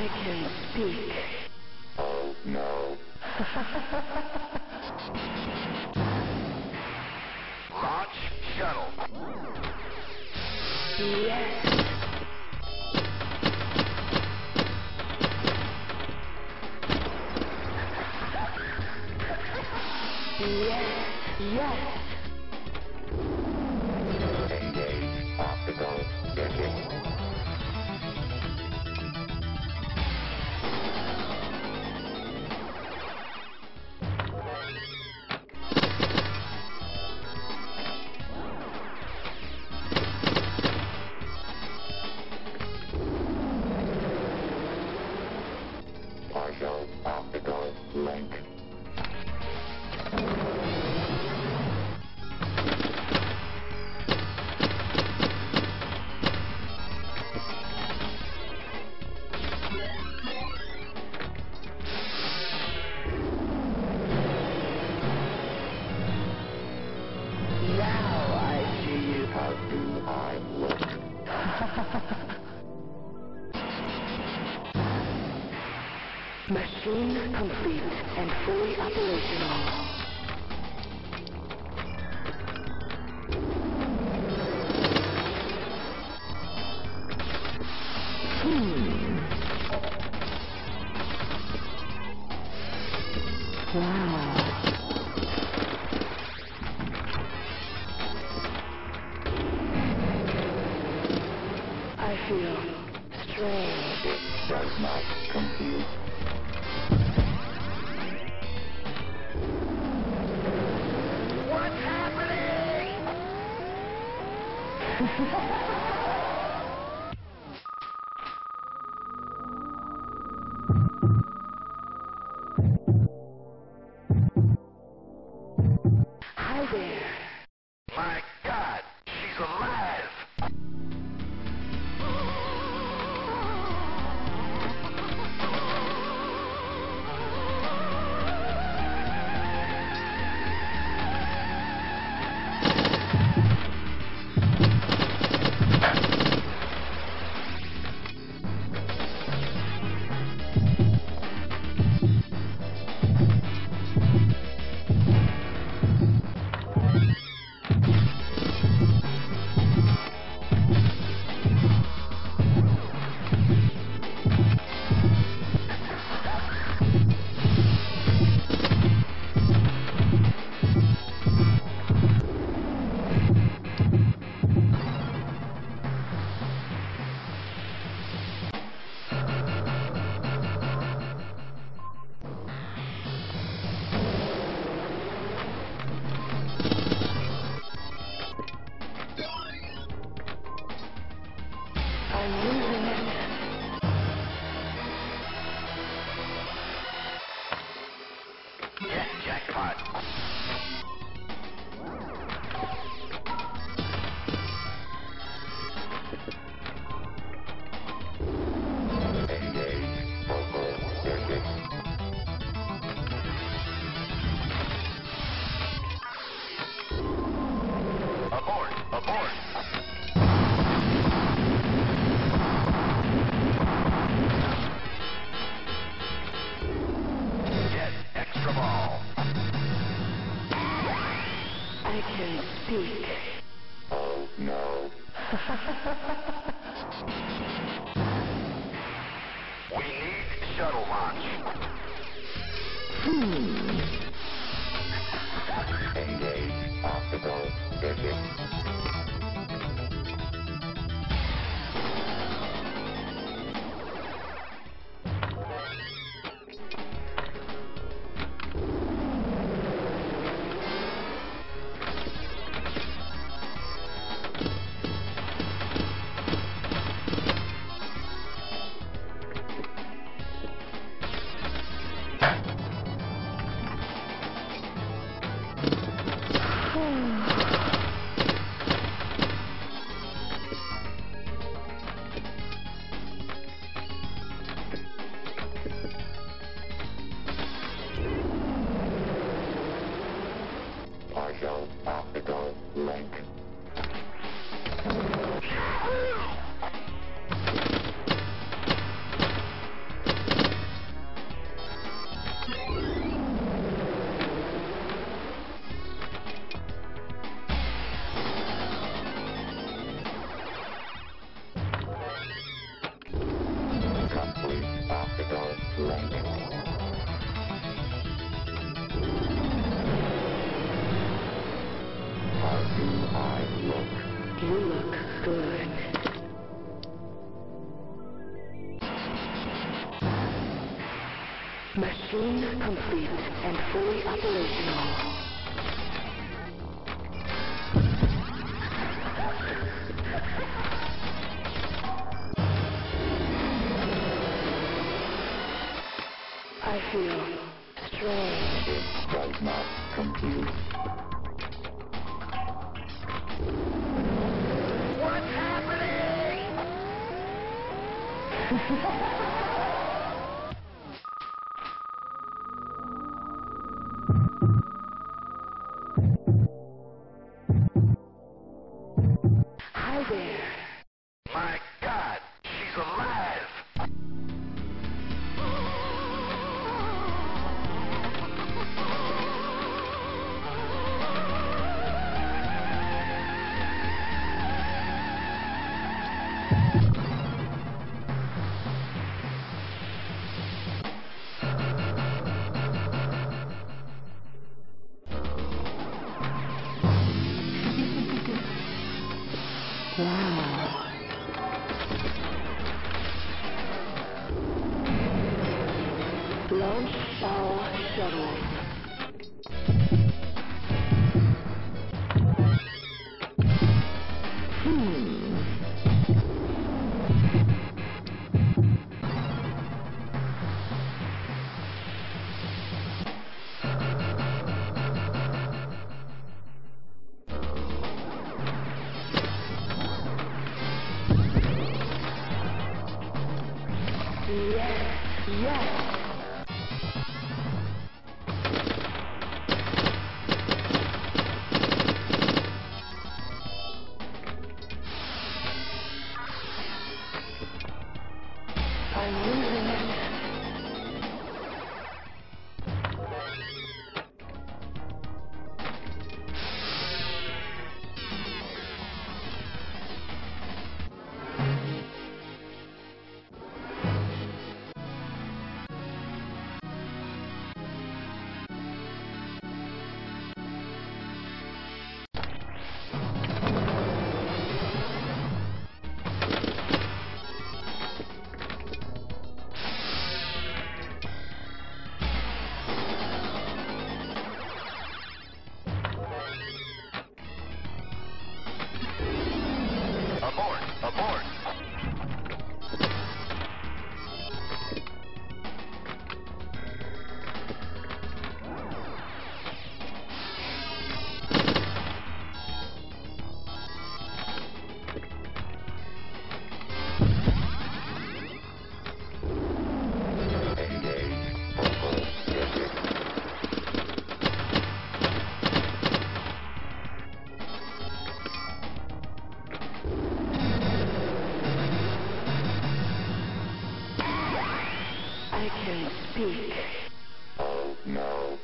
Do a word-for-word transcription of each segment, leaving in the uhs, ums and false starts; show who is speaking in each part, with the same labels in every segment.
Speaker 1: I can speak.
Speaker 2: Oh no. Launch shuttle.
Speaker 1: Yes. Yes. Yes.
Speaker 2: Engage optical dishes. Partial optical link.
Speaker 1: Now I see you.
Speaker 2: How do I look?
Speaker 1: Machine complete and fully operational. Hmm. Wow. I feel strange.
Speaker 2: It does not compute.
Speaker 1: What's happening? Hi there.
Speaker 2: My God, she's alive!
Speaker 1: I'm losing it.
Speaker 2: Jet jackpot. Engage focal circuit. Abort! Abort! Jet extra ball.
Speaker 1: I can speak.
Speaker 2: Oh no. We need shuttle launch.
Speaker 1: Hmm.
Speaker 2: Engage optical circuit.
Speaker 1: Machine complete and fully operational. I feel strange.
Speaker 2: It does not compute.
Speaker 3: What's happening?
Speaker 1: Hi there.
Speaker 2: My God, she's alive!
Speaker 1: Wow. Launch all shuttles. Hmm. Yes, yes. I'm losing it.
Speaker 2: Abort! Abort! Engage. Focal digit.
Speaker 1: I can speak.
Speaker 2: Oh no.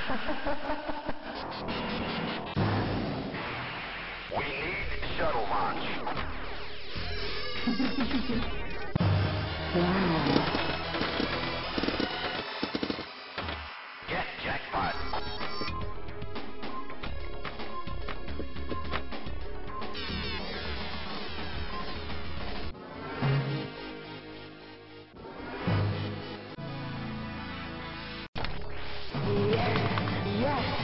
Speaker 2: We need shuttle launch.
Speaker 1: Wow.
Speaker 2: Get jackpot.
Speaker 1: Yes, yes.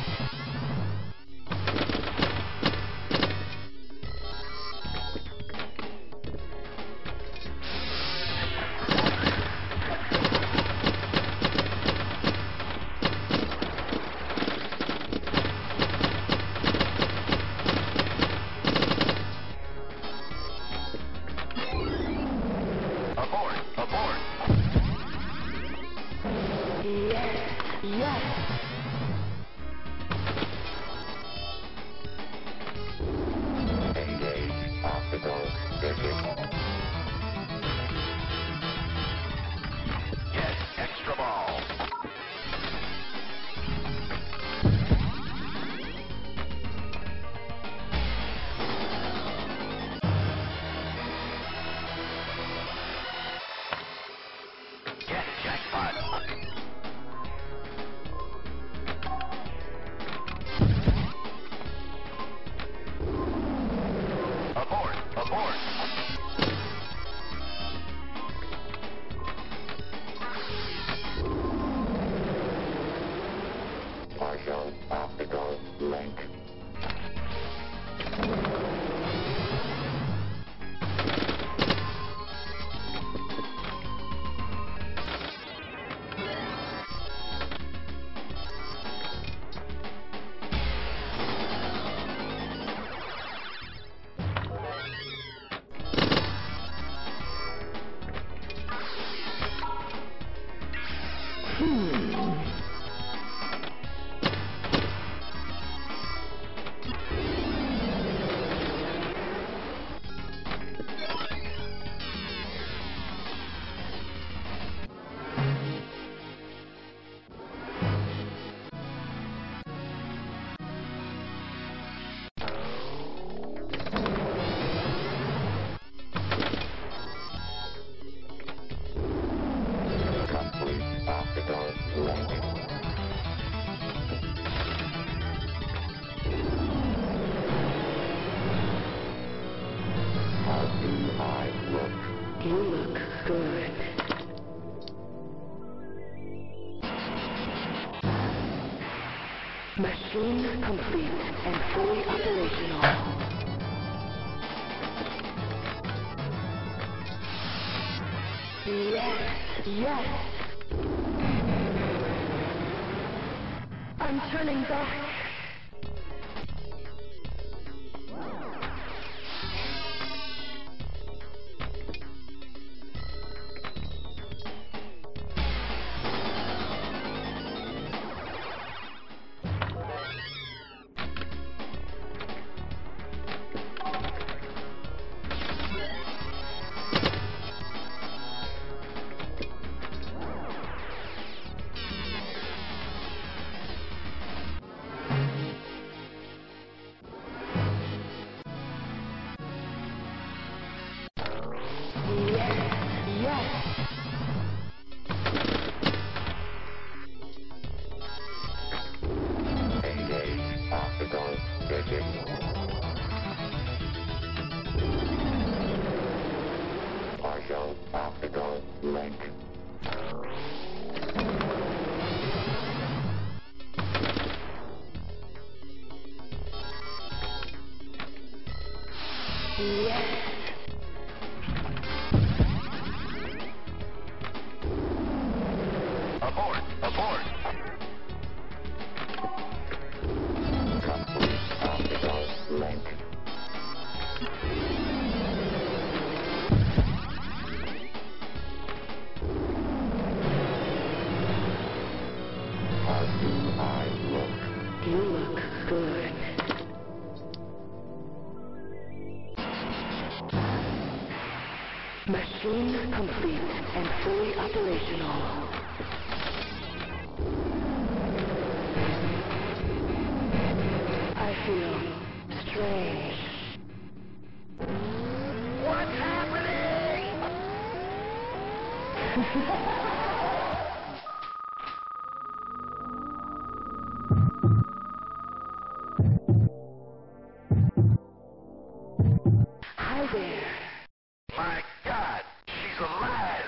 Speaker 2: Abort! Abort!
Speaker 1: Yes, yes.
Speaker 2: Engage optical digit. Get extra ball.
Speaker 1: You look good. Machine complete and fully operational. Yes, yes. I'm turning back.
Speaker 2: Partial optical link.
Speaker 1: Yes.
Speaker 2: Abort! Abort! Complete optical link. How do I look?
Speaker 1: You look good. Machine complete and fully operational. I feel strange.
Speaker 3: What's happening?
Speaker 1: Hi there.
Speaker 2: My God, she's alive!